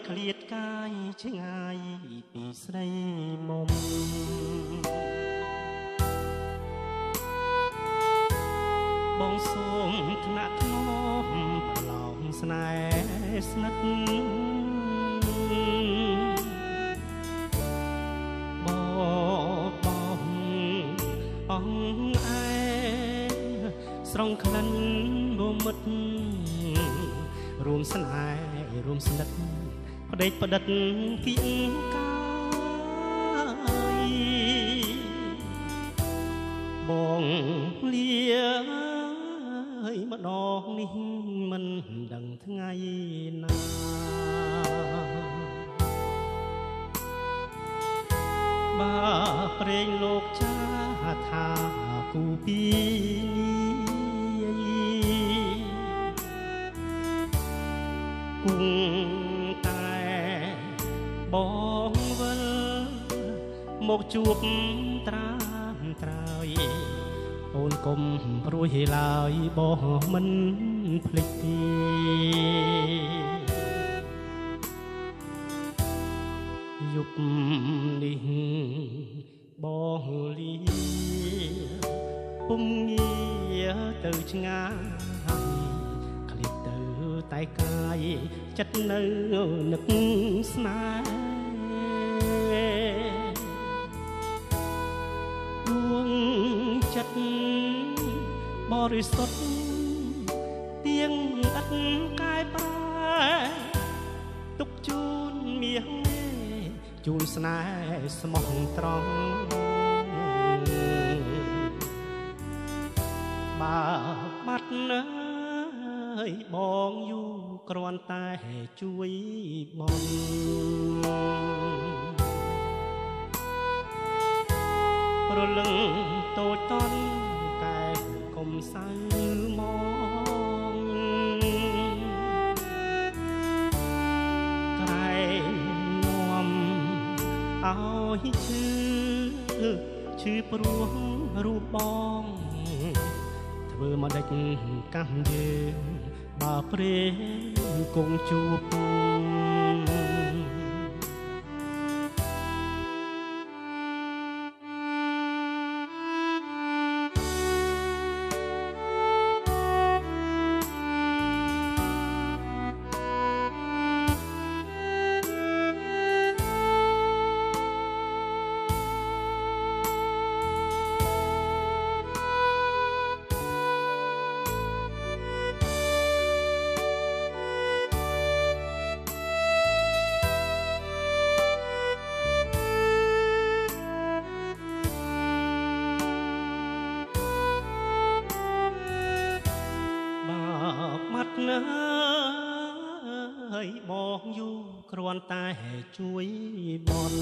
ឃ្លាតកាយឆ្ងាយពីស្រីមុំបងសូមថ្នាក់ថ្នមប្រឡងស្នេហ៍ស្និទ្ធបងអង្គឯស្រង់ក្លិនរមិតរួមស្នេហ៍រួមស្និទ្ធផ្ដេកផ្ដិតគៀងកាយបងលាម្ដងនេះមិនដឹងថ្ងៃណាបើព្រេងលោកចាថាគូពីគង់តែបងវិលមកជួបត្រាំត្រើយអូនកុំព្រួយឡើយបងមិនភ្លេចទេយប់នេះបងលាពុំងាទៅឆ្ងាយឃ្លាតទៅតែកាយចិត្តនៅនឹកស្នេហ៍ដួងចិត្តបរិសុទ្ធទៀងឥតកែប្រែទុកជូនមាសជូនស្នេហ៍ស្មោះត្រង់បើបាត់ណាយបងយូរគ្រាន់តែជួយបងប្រលឹងតូចតន់កែកុំសៅមកក្រែងនាំឲ្យឈឺព្រោះរូបបងធ្វើមកដេចកម្មយើងបើព្រេងគង់ជួបណាយបងយូរគ្រាន់តែជួយបន់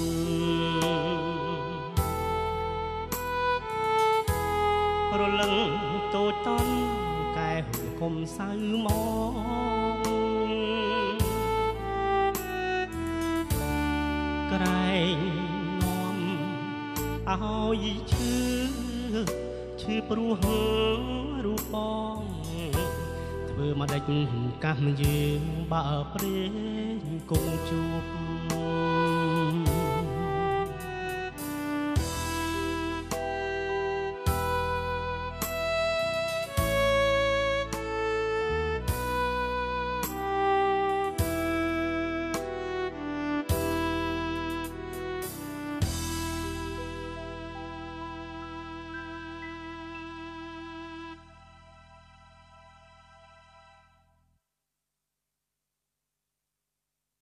ប្រលឹងតូចតន់កែកុំសៅមកក្រែងនាំឲ្យឈឺព្រោះរូបបងធ្វើមកដេចកម្មយើងបើព្រេងគង់ជួប